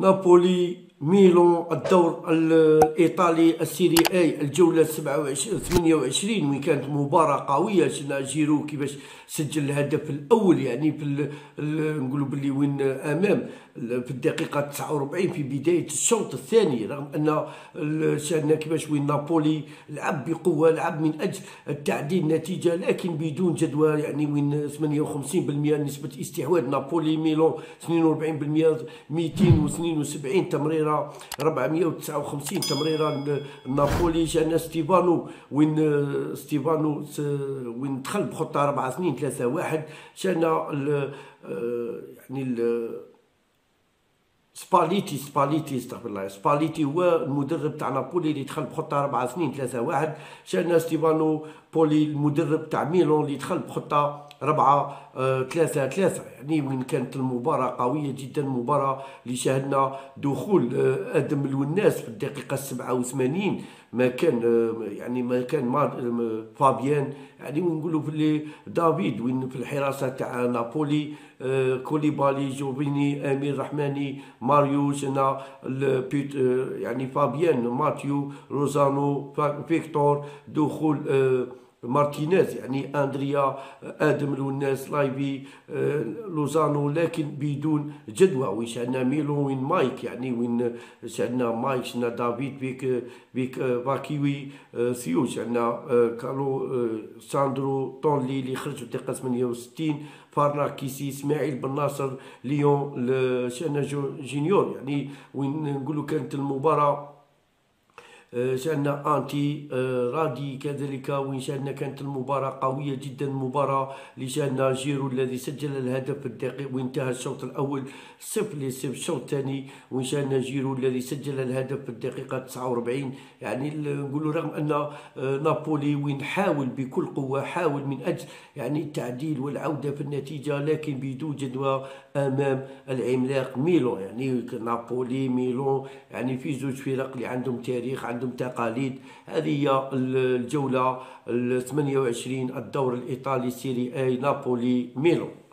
نابولي ميلون الدور الإيطالي السيري أي الجولة 28 وين كانت مباراة قوية. شفنا جيرو كيفاش سجل الهدف الأول، يعني في نقولوا باللي وين أمام في الدقيقة 49 في بداية الشوط الثاني، رغم أن شاهدنا كيفاش وين نابولي لعب بقوة، لعب من أجل التعديل النتيجة لكن بدون جدوى، يعني وين 58% نسبة استحواذ نابولي. ميلون 42%، 272 تمريرة، 459 تمريرة نابولي. جانا ستيفانو وين وين دخل بخطة 4-2-3-1. جانا يعني سباليتي استغفر الله، سباليتي هو المدرب تاع نابولي اللي دخل بخطه 4-2-3-1. شانا ستيفانو بولي المدرب تاع ميلون اللي دخل بخطه 4-3-3. يعني وين كانت المباراه قويه جدا، مباراه اللي شاهدنا دخول ادم الوناس في الدقيقه 87. ما كان فابيان، يعني ونقولوا في دافيد وين في الحراسه تاع نابولي، كوليبالي، جوفيني، امير رحماني، ماريو، شنا يعني فابيان، ماتيو، روزانو، فيكتور، دخول مارتينيز، يعني اندريا، ادم الوناس، لايفي، لوزانو، لكن بدون جدوى. وين شاهدنا ميلون وين مايك، يعني وين شاهدنا مايك، شاهدنا دافيد بيك باكيوي، ثيو، شاهدنا كارلو ساندرو طونلي اللي خرج في الدقيقه 68، فارنا كيسي، اسماعيل بن ناصر، ليون، شاهدنا جونيور. يعني وين نقولوا كانت المباراه شاهدنا انتي رادي كذلك، وين شاهدنا كانت المباراة قوية جدا. مباراة اللي شاهدنا جيرو الذي سجل الهدف في الدقيقة وانتهى الشوط الأول 0-0. الشوط الثاني وين شاهدنا جيرو الذي سجل الهدف في الدقيقة 49. يعني نقولوا رغم أن نابولي وين حاول بكل قوة، حاول من أجل يعني التعديل والعودة في النتيجة، لكن بدون جدوى أمام العملاق ميلون. يعني نابولي ميلون يعني في زوج فرق اللي عندهم تاريخ، عندهم تقاليد. هذه هي الجولة 28 الدور الإيطالي سيري أي، نابولي ميلون.